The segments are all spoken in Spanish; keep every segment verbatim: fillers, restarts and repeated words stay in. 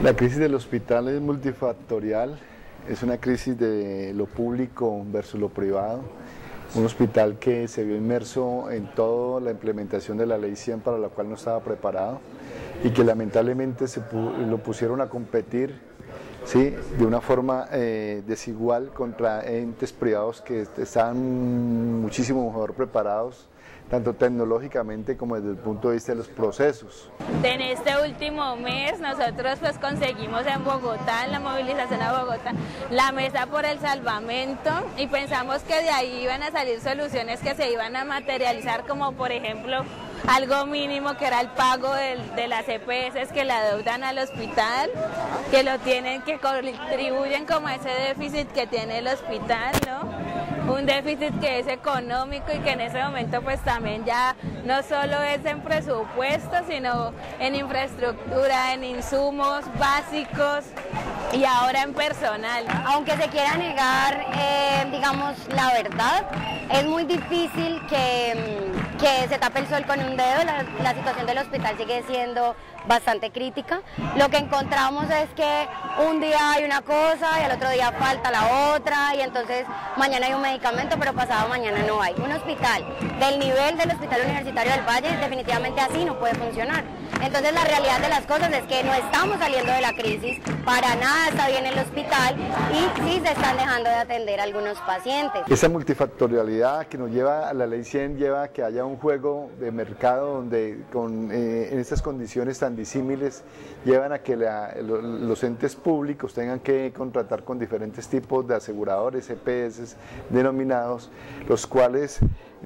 La crisis del hospital es multifactorial, es una crisis de lo público versus lo privado. Un hospital que se vio inmerso en toda la implementación de la ley cien para la cual no estaba preparado y que lamentablemente se lo pusieron a competir, ¿sí?, de una forma eh, desigual contra entes privados que estaban muchísimo mejor preparados, tanto tecnológicamente como desde el punto de vista de los procesos. En este último mes nosotros pues conseguimos en Bogotá, en la movilización a Bogotá, la mesa por el salvamento y pensamos que de ahí iban a salir soluciones que se iban a materializar, como por ejemplo algo mínimo que era el pago de, de las E P S que le adeudan al hospital, que lo tienen, que contribuyen como a ese déficit que tiene el hospital, ¿no? Un déficit que es económico y que en ese momento pues también ya no solo es en presupuesto, sino en infraestructura, en insumos básicos y ahora en personal. Aunque se quiera negar, eh, digamos, la verdad, es muy difícil que, que se tape el sol con un dedo. La, la situación del hospital sigue siendo bastante crítica. Lo que encontramos es que un día hay una cosa y al otro día falta la otra y entonces mañana hay un medicamento pero pasado mañana no hay. Un hospital del nivel del Hospital Universitario del Valle definitivamente así no puede funcionar. Entonces la realidad de las cosas es que no estamos saliendo de la crisis, para nada está bien el hospital y sí se están dejando de atender a algunos pacientes. Esa multifactorialidad que nos lleva a la ley cien lleva a que haya un juego de mercado donde con, eh, en estas condiciones tan disímiles llevan a que la, lo, los entes públicos tengan que contratar con diferentes tipos de aseguradores, E P S denominados, los cuales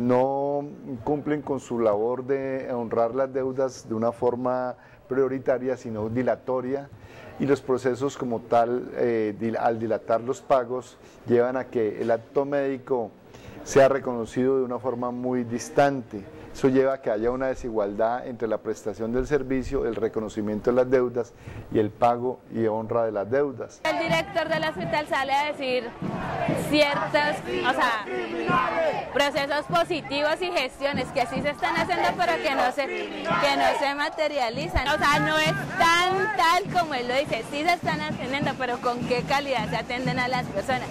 no cumplen con su labor de honrar las deudas de una forma prioritaria, sino dilatoria, y los procesos como tal, eh, dil, al dilatar los pagos, llevan a que el acto médico sea reconocido de una forma muy distante. Eso lleva a que haya una desigualdad entre la prestación del servicio, el reconocimiento de las deudas y el pago y honra de las deudas. El director del hospital sale a decir ciertos, o sea, procesos positivos y gestiones que sí se están haciendo pero que no se, que no se materializan. O sea, no es tan tal como él lo dice, sí se están atendiendo, pero con qué calidad se atienden a las personas.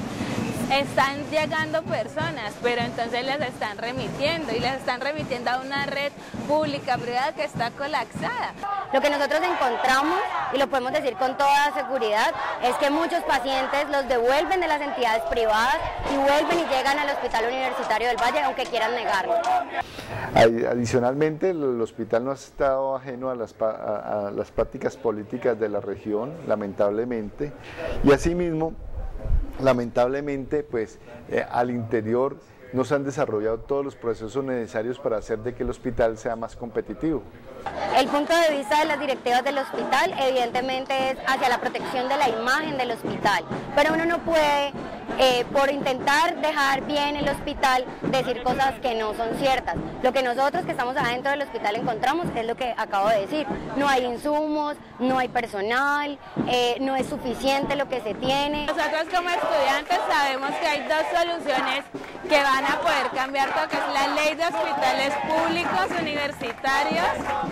Están llegando personas, pero entonces les están remitiendo y les están remitiendo a una red pública privada que está colapsada. Lo que nosotros encontramos, y lo podemos decir con toda seguridad, es que muchos pacientes los devuelven de las entidades privadas y vuelven y llegan al Hospital Universitario del Valle, aunque quieran negarlo. Adicionalmente, el hospital no ha estado ajeno a las, a, a las prácticas políticas de la región, lamentablemente, y asimismo, lamentablemente, pues eh, al interior no se han desarrollado todos los procesos necesarios para hacer de que el hospital sea más competitivo. El punto de vista de las directivas del hospital evidentemente es hacia la protección de la imagen del hospital, pero uno no puede, eh, por intentar dejar bien el hospital, decir cosas que no son ciertas. Lo que nosotros que estamos adentro del hospital encontramos es lo que acabo de decir. No hay insumos, no hay personal, eh, no es suficiente lo que se tiene. Nosotros como estudiantes sabemos que hay dos soluciones que van a poder cambiar todo, que es la ley de hospitales públicos universitarios,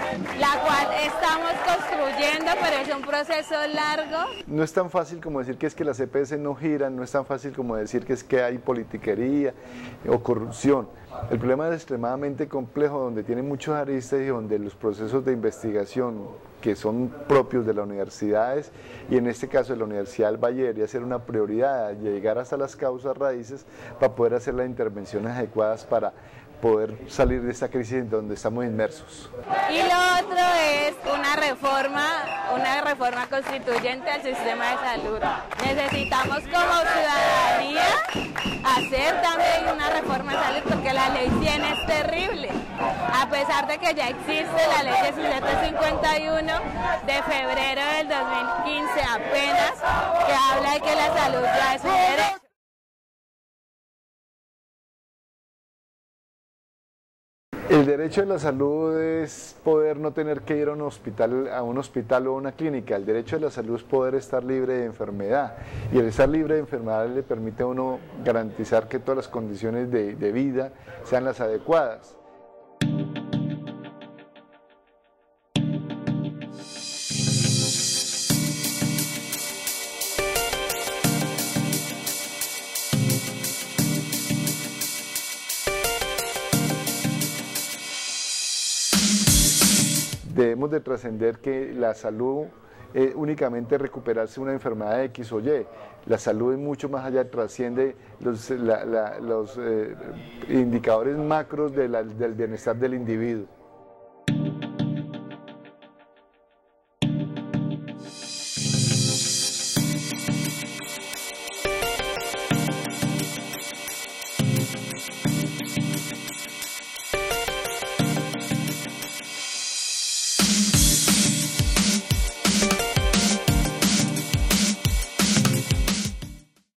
la cual estamos construyendo, pero es un proceso largo. No es tan fácil como decir que es que las E P S no giran, no es tan fácil como decir que es que hay politiquería o corrupción. El problema es extremadamente complejo, donde tiene muchos aristas y donde los procesos de investigación que son propios de las universidades, y en este caso de la Universidad del Valle, debería ser una prioridad, llegar hasta las causas raíces para poder hacer las intervenciones adecuadas para poder salir de esta crisis en donde estamos inmersos. Y lo otro es una reforma, una reforma constituyente al sistema de salud. Necesitamos como ciudadanía hacer también una reforma de salud porque la ley cien es terrible. A pesar de que ya existe la ley diecisiete cincuenta y uno de febrero del dos mil quince apenas, que habla de que la salud ya es un derecho. El derecho a la salud es poder no tener que ir a un hospital, a un hospital o a una clínica. El derecho a la salud es poder estar libre de enfermedad. Y el estar libre de enfermedad le permite a uno garantizar que todas las condiciones de, de vida sean las adecuadas. debemos de trascender que la salud es únicamente recuperarse una enfermedad X o Y. La salud es mucho más allá, trasciende los, la, la, los eh, indicadores macros de la, del bienestar del individuo.